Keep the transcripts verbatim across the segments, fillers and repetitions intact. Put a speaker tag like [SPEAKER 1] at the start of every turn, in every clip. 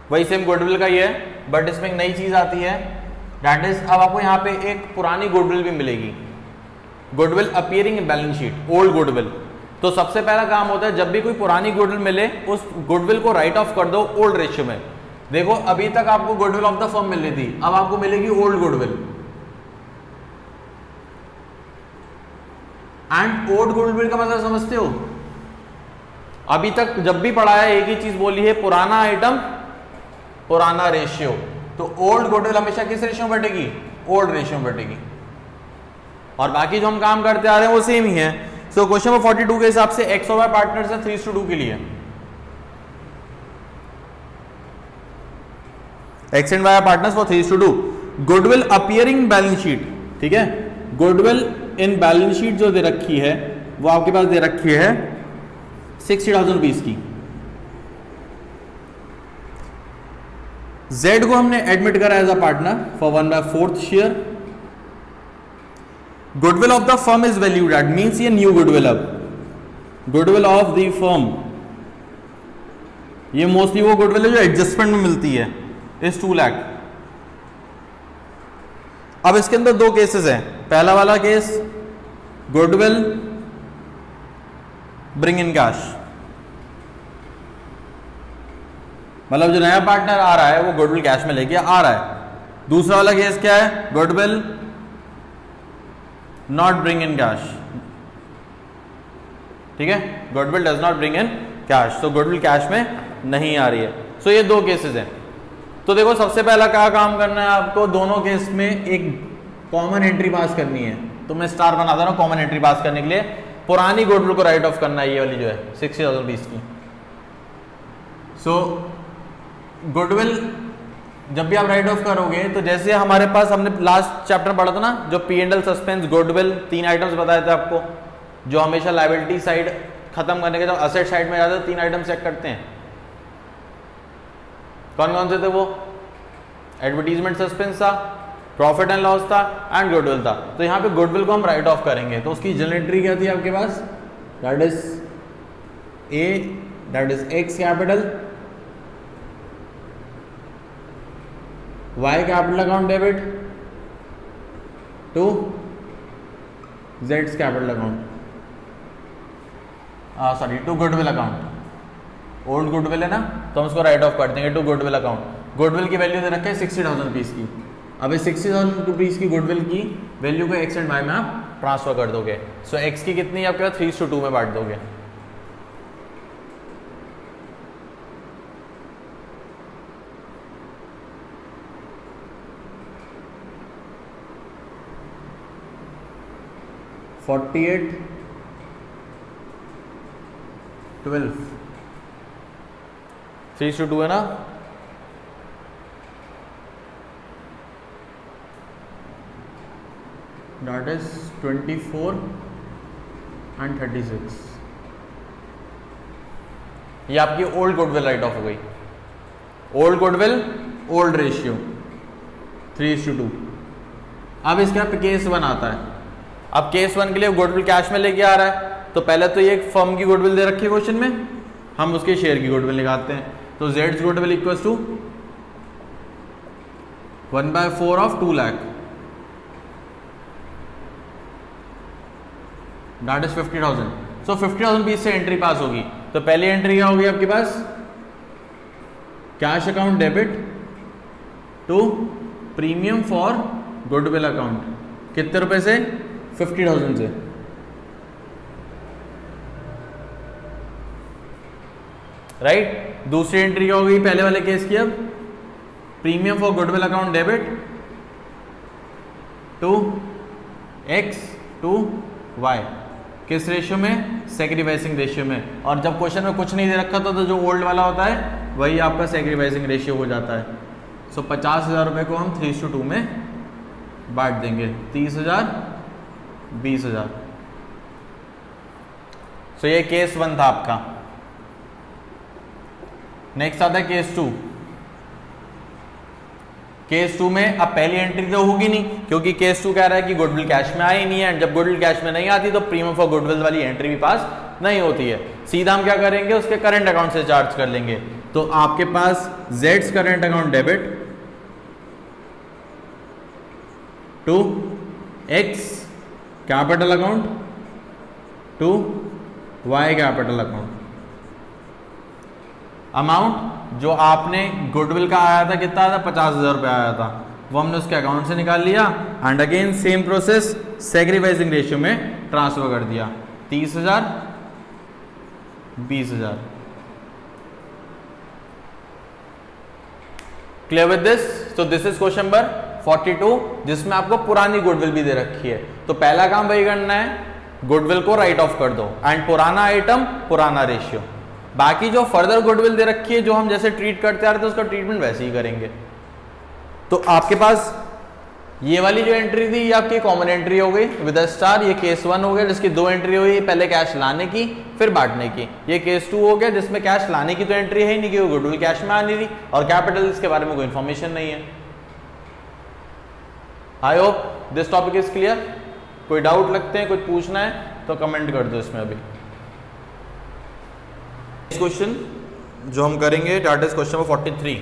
[SPEAKER 1] वही same goodwill का ही है, बट इसमें एक नई चीज आती है, दैट इज अब आपको यहाँ पे एक पुरानी गुडविल भी मिलेगी, goodwill appearing in balance sheet, old goodwill. तो सबसे पहला काम होता है जब भी कोई पुरानी गुडविल मिले उस गुडविल को राइट ऑफ कर दो ओल्ड रेशियो में। देखो अभी तक आपको गुडविल ऑफ द फर्म मिल रही थी, अब आपको मिलेगी old goodwill. And old goodwill का मतलब समझते हो, अभी तक जब भी पढ़ा है एक ही चीज बोली है, पुराना आइटम पुराना रेशियो। तो ओल्ड गुडविल हमेशा किस रेशियो में बैठेगी, ओल्ड रेशियो में बैठेगी, और बाकी जो हम काम करते आ रहे हैं वो सेम ही है। So question number forty two के हिसाब से एक्स और वाई पार्टनर्स है थ्री टू टू के लिए, X and Y partners for three two two. Goodwill appearing balance sheet, ठीक है, गुडविल इन बैलेंस शीट जो दे रखी है वो आपके पास दे रखी है सिक्सटी थाउजेंड रुपीज की। Z को हमने एडमिट करा as a partner for one by fourth share. Goodwill of the firm is valued at, means ये न्यू गुडविल, अब गुडविल ऑफ द फर्म ये मोस्टली वो गुडविल है जो एडजस्टमेंट में मिलती है, इज टू लाख। अब इसके अंदर दो केसेस हैं, पहला वाला case goodwill bring in cash, मतलब जो नया पार्टनर आ रहा है वो गुडविल कैश में लेके आ रहा है। दूसरा वाला केस क्या है, goodwill not bring in cash, ठीक है, goodwill does not bring in cash, तो गुडविल कैश में नहीं आ रही है। सो so ये दो केसेस हैं। तो देखो सबसे पहला क्या काम करना है आपको, दोनों केस में एक कॉमन एंट्री पास करनी है। तो मैं स्टार बना दे रहा हूं कॉमन एंट्री पास करने के लिए, पुरानी गुडविल को राइट ऑफ करना है, ये वाली जो है सिक्सटी थाउजेंड रुपीज की। सो गुडविल जब भी आप राइट ऑफ करोगे तो जैसे हमारे पास हमने लास्ट चैप्टर पढ़ा था ना, जो P and L suspense goodwill तीन आइटम्स बताए थे आपको, जो हमेशा लायबिलिटी साइड खत्म करने के जब असेट साइड में जाते तीन आइटम चेक करते हैं, कौन कौन से थे वो, एडवर्टीजमेंट सस्पेंस था, प्रॉफिट एंड लॉस था एंड गुडविल था। तो यहाँ पे गुडविल को हम राइट ऑफ करेंगे, तो उसकी जनरल एंट्री क्या थी आपके पास, that is A, that is X capital, Y capital account debit to जेड्स capital account, sorry to goodwill account. Old goodwill है ना, तो हम उसको राइट ऑफ कर देंगे टू गुडविल अकाउंट। गुडविल की वैल्यू दे रखे हैं सिक्सटी थाउजेंड रुपीज की। अब इस सिक्सटी थाउजेंड रुपीज की गुडविल की वैल्यू को एक्स एंड वाई में आप ट्रांसफर कर दोगे। सो so, एक्स की कितनी आपके पास थ्री टू टू में बांट दोगे। Forty eight twelve three two two है ना, that is twenty four and thirty six. ये आपकी ओल्ड गुडविल राइट ऑफ हो गई, old goodwill old ratio three two two. अब इसका केस वन आता है। अब केस वन के लिए गुडविल कैश में लेके आ रहा है, तो पहले तो ये एक फर्म की गुडविल दे रखी है क्वेश्चन में, हम उसके शेयर की गुडविल निकालते हैं। तो जेड्स goodwill equals to one by four of two lakh, that is fifty thousand. So fifty thousand बीस से एंट्री पास होगी। तो पहली एंट्री क्या होगी आपके पास, cash account debit to premium for goodwill account, कितने रुपए से, फिफ्टी थाउजेंड से। Right right? दूसरी एंट्री क्या होगी पहले वाले केस की, अब premium for goodwill account debit to X to Y, किस रेशियो में, सैक्रिफाइसिंग रेशियो में। और जब क्वेश्चन में कुछ नहीं दे रखा था तो जो ओल्ड वाला होता है वही आपका सैक्रिफाइसिंग रेशियो हो जाता है। सो so, पचास हजार रुपये को हम थ्री टू टू में बांट देंगे, तीस हजार बीस हजार। सो ये केस वन था आपका। नेक्स्ट आता है केस टू। केस टू में अब पहली एंट्री तो होगी नहीं, क्योंकि केस टू कह रहा है कि गुडविल कैश में आई नहीं है, एंड जब गुडविल कैश में नहीं आती तो प्रीमियम फॉर गुडविल वाली एंट्री भी पास नहीं होती है। सीधा हम क्या करेंगे, उसके करंट अकाउंट से चार्ज कर लेंगे। तो आपके पास जेड्स current account debit to X capital account to Y capital account. Amount जो आपने गुडविल का आया था कितना आया था, पचास हजार रुपये आया था, वो हमने उसके अकाउंट से निकाल लिया and again same process sacrificing ratio में ट्रांसफर कर दिया, तीस हजार बीस हजार। Clear with this? तो दिस इज क्वेश्चन नंबर बयालीस जिसमें आपको पुरानी गुडविल भी दे रखी है। तो पहला काम वही करना है, गुडविल को राइट ऑफ कर दो एंड पुराना आइटम पुराना रेशियो। बाकी जो फर्दर गुडविल दे रखी है जो हम जैसे ट्रीट करते आ रहे थे उसका ट्रीटमेंट वैसे ही करेंगे। तो आपके पास ये वाली जो एंट्री थी ये आपकी कॉमन एंट्री हो गई विद स्टार, ये केस वन हो गया जिसकी दो एंट्री हुई, पहले कैश लाने की फिर बांटने की। ये केस टू हो गया जिसमें कैश लाने की तो एंट्री है ही नहीं, क्योंकि गुडविल कैश में आनी थी और कैपिटल इसके बारे में कोई इंफॉर्मेशन नहीं है। I hope this topic is clear. कोई डाउट लगते हैं, कुछ पूछना है तो कमेंट कर दो इसमें। अभी क्वेश्चन जो हम करेंगे that is question number forty three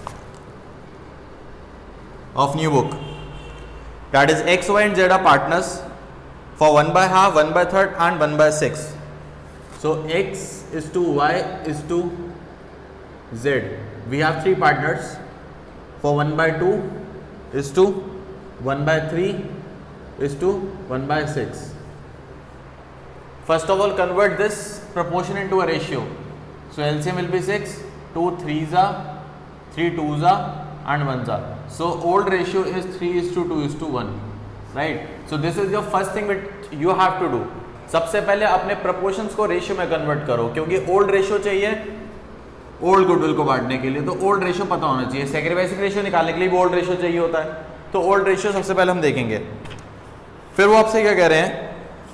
[SPEAKER 1] of new book, that is x, y and z are partners for one by half, one by third and one by six. So x is to y is to z. We have three partners for one by two is to one by three is to one by six. First of all convert this proportion into a ratio. So L C M will be six, two threes are, three twos are and ones are. So old ratio is three is to two is to one, right? So this is your first thing which you have to do. सबसे पहले अपने proportions को ratio में convert करो, क्योंकि old ratio चाहिए old goodwill को बांटने के लिए, तो ओल्ड रेशियो पता होना चाहिए। सैक्रिफाइसिंग रेशियो निकालने के लिए भी ओल्ड रेशियो चाहिए होता है, तो ओल्ड रेशियो सबसे पहले हम देखेंगे। फिर वो आपसे क्या कह रहे हैं,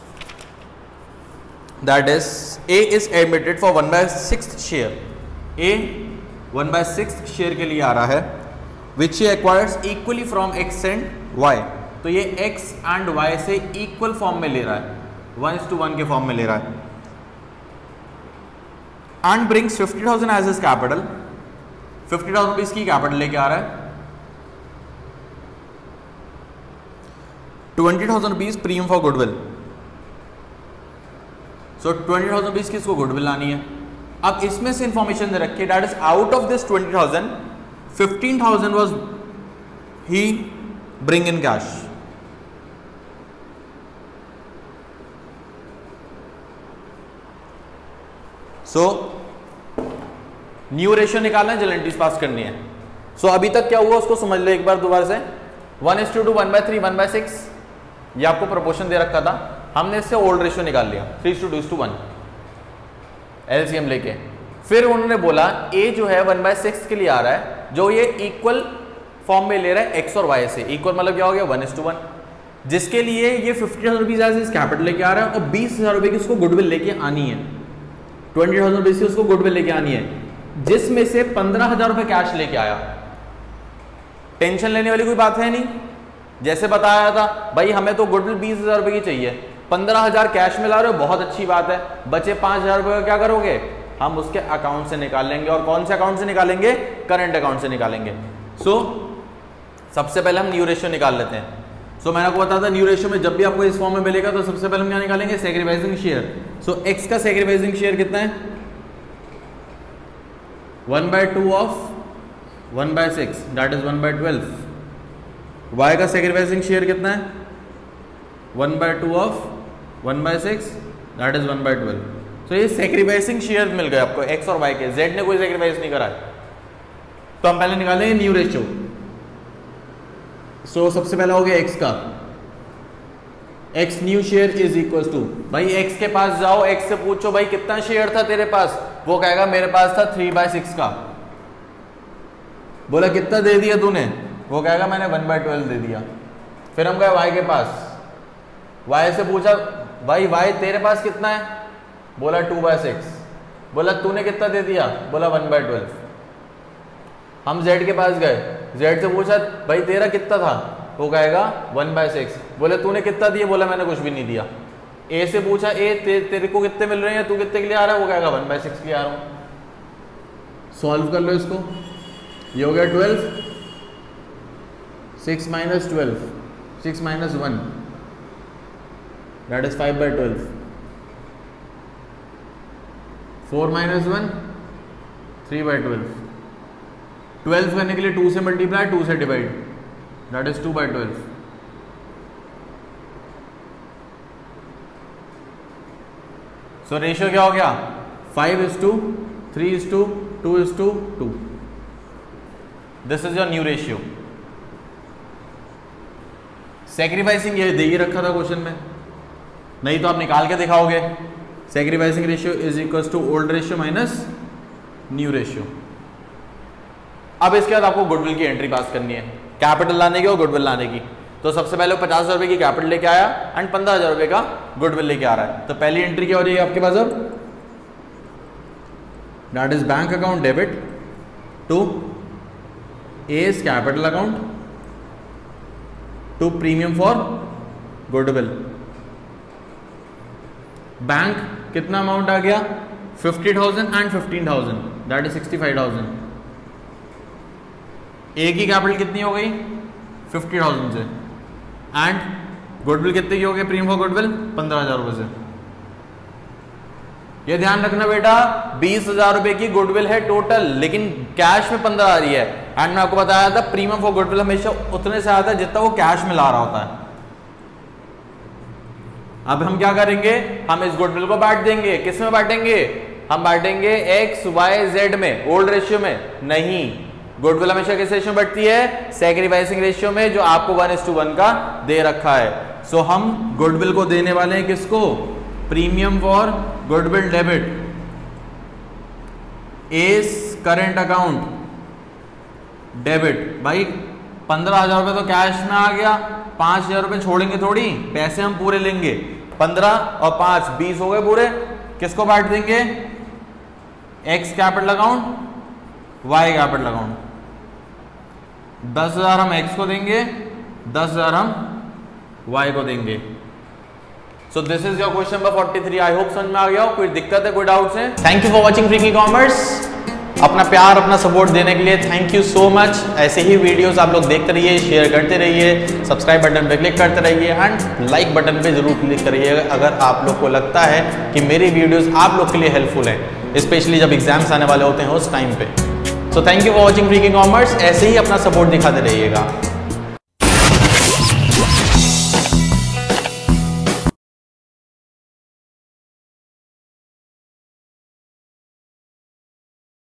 [SPEAKER 1] that is A is admitted for one by six share. A one by six share के लिए आ रहा है which he acquires equally from x and y। तो ये x and y से इक्वल फॉर्म में ले रहा है, वन इज टू वन के फॉर्म में ले रहा है। And brings fifty thousand as his capital, fifty thousand rupees की कैपिटल लेके आ रहा है। Twenty thousand rupees premium for goodwill. So twenty thousand rupees की इसको गुडविल लानी है। अब इसमें से इंफॉर्मेशन दे रखी है, that is out of this twenty thousand fifteen thousand was he bring in cash। so new ratio निकालना है, जेलेंटीज पास करनी है। सो so, अभी तक क्या हुआ उसको समझ लो एक बार दोबारा से। One is to two one by three one by six, ये आपको प्रोपोर्शन दे रखा था, हमने इससे ओल्ड रेशियो निकाल लिया, three two two two one LCM लेके। फिर उन्होंने बोला ए जो है वन बाय सिक्स के लिए आ रहा है, जो ये इक्वल फॉर्म में ले रहा है एक्स और वाई से। इक्वल मतलब क्या हो गया, वन इज टू वन, जिसके लिए ये fifty thousand rupees as is capital लेके आ रहा है और बीस हजार रुपए की उसको गुडविल लेके आनी है। ट्वेंटी थाउजेंड रुपीज की उसको गुडविल लेके आनी है, जिसमें से पंद्रह हजार रुपए कैश लेके आया। टेंशन लेने वाली कोई बात है नहीं, जैसे बताया था भाई हमें तो गुडविल बीस हजार रुपए की चाहिए, पंद्रह हजार कैश में ला रहे हो, बहुत अच्छी बात है। बचे पांच हजार रुपए का क्या करोगे, हम उसके अकाउंट से निकालेंगे। और कौन से अकाउंट से निकालेंगे, करंट अकाउंट से निकालेंगे। सो so, सबसे पहले हम न्यू रेशियो निकाल लेते हैं। सो so, मैंने आपको बताया था न्यू रेशियो में जब भी आपको इस फॉर्म में मिलेगा तो सबसे पहले हम क्या निकालेंगे, सैक्रिफाइसिंग शेयर। सो एक्स का सैक्रिफाइसिंग शेयर कितना है, one by two of one by six that is one by twelve. Y का सैक्रिफाइसिंग शेयर कितना है, one by two of one by six that is one by twelve. तो ये sacrificing share मिल गए आपको x और वाई के, Z ने कोई सैक्रिफाइस नहीं करा है। तो हम पहले निकालेंगे न्यू रेशियो। सो सबसे पहला हो गया एक्स का, X new share is equal to, भाई एक्स के पास जाओ, एक्स से पूछो भाई कितना शेयर था तेरे पास, वो कहेगा मेरे पास था थ्री बाय सिक्स का। बोला कितना दे दिया तूने, वो कहेगा मैंने वन बाय ट्वेल्व दे दिया। फिर हम गए वाई के पास, वाई से पूछा भाई वाई तेरे पास कितना है, बोला टू बाय सिक्स। बोला तूने कितना दे दिया, बोला वन बाय ट्वेल्व। हम जेड के पास गए, जेड से पूछा भाई तेरा कितना था, वो कहेगा वन बाय सिक्स। बोले तूने कितना दिया, बोला मैंने कुछ भी नहीं दिया। ए से पूछा ए ते, तेरे को कितने मिल रहे हैं, तू कितने के लिए आ रहा है, वो कहेगा वन बाय सिक्स के लिए आ रहा हूँ। सॉल्व कर लो इसको, ये हो गया twelve, six minus twelve, six minus one, that is five by twelve, four minus one, three by twelve, twelve करने के लिए टू से मल्टीप्लाई, टू से divide, that is two by twelve. So ratio क्या हो गया, five is to, three is to, two is to, two. This is your new ratio. Sacrificing ये दे ही रखा था क्वेश्चन में, नहीं तो आप निकाल के दिखाओगे। Sacrificing ratio is equal to old ratio minus new ratio. अब इसके बाद आपको गुडविल की एंट्री पास करनी है, कैपिटल लाने की और गुडविल लाने की। तो सबसे पहले पचास हजार रुपए की कैपिटल लेके आया एंड पंद्रह हजार रुपए का गुडविल लेके आ रहा है। तो पहली एंट्री क्या हो जाएगी आपके पास, अब that is bank account debit to A's capital account to premium for goodwill. Bank कितना अमाउंट आ गया, fifty thousand and fifteen thousand, that is sixty five thousand. A की कैपिटल कितनी हो गई, फिफ्टी थाउजेंड से, एंड गुडविल कितने की हो गई, प्रीमियम फॉर गुडविल पंद्रह हजार रुपए से। ये ध्यान रखना बेटा, बीस हजार रुपए की गुडविल है टोटल, लेकिन कैश में पंद्रह आ रही है। एंड मैं आपको बताया था प्रीमियम फॉर गुडविल हमेशा उतने से आता है जितना वो कैश में ला रहा होता है। अब हम क्या करेंगे, हम इस गुडविल को बांट देंगे। किस में बांटेंगे, हम बांटेंगे एक्स वाई जेड में, ओल्ड रेशियो में नहीं। गुडविल हमेशा किस रेशियो में बढ़ती है, सैक्रिफाइसिंग रेशियो में, जो आपको वन इज टू वन का दे रखा है। सो so, हम गुडविल को देने वाले हैं किसको, premium for goodwill debit A's current account debit. भाई पंद्रह हजार रुपए तो कैश में आ गया, पांच हजार रुपए छोड़ेंगे थोड़ी, पैसे हम पूरे लेंगे। पंद्रह और पांच बीस हो गए पूरे। किसको बांट देंगे, X capital account, Y capital account. दस हजार हम एक्स को देंगे, दस हजार हम वाई को देंगे। So this is your question number forty three. I hope समझ में आ गया हो, कोई दिक्कत है, कोई डाउट्स है? Thank you for watching Freaky Commerce. अपना प्यार, अपना सपोर्ट देने के लिए थैंक यू सो मच। ऐसे ही वीडियोस आप लोग देखते रहिए, शेयर करते रहिए, सब्सक्राइब बटन पे क्लिक करते रहिए एंड लाइक बटन पे जरूर क्लिक करिए अगर आप लोग को लगता है कि मेरी वीडियोस आप लोग के लिए हेल्पफुल है, स्पेशली जब एग्जाम्स आने वाले होते हैं उस टाइम पे। So thank you for watching Freaky Commerce. ऐसे ही अपना सपोर्ट दिखाते रहिएगा।